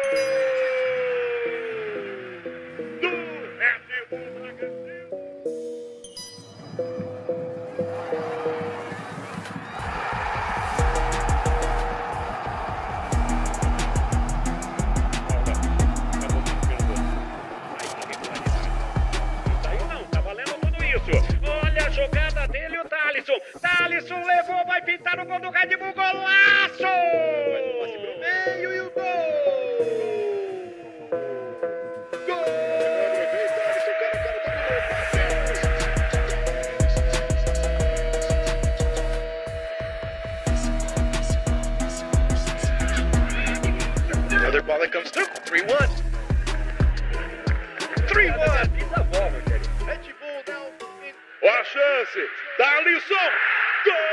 do Red Bull Bragantino. Olha a jogada dele, o Thalisson. Thalisson levou, vai pintar o gol do Red Bull. Golaço! Passe pro meio e o gol! Gol! Another ball that comes through. 3-1. 3-1. Red Bull now. Ó a chance. Thalisson. Gol!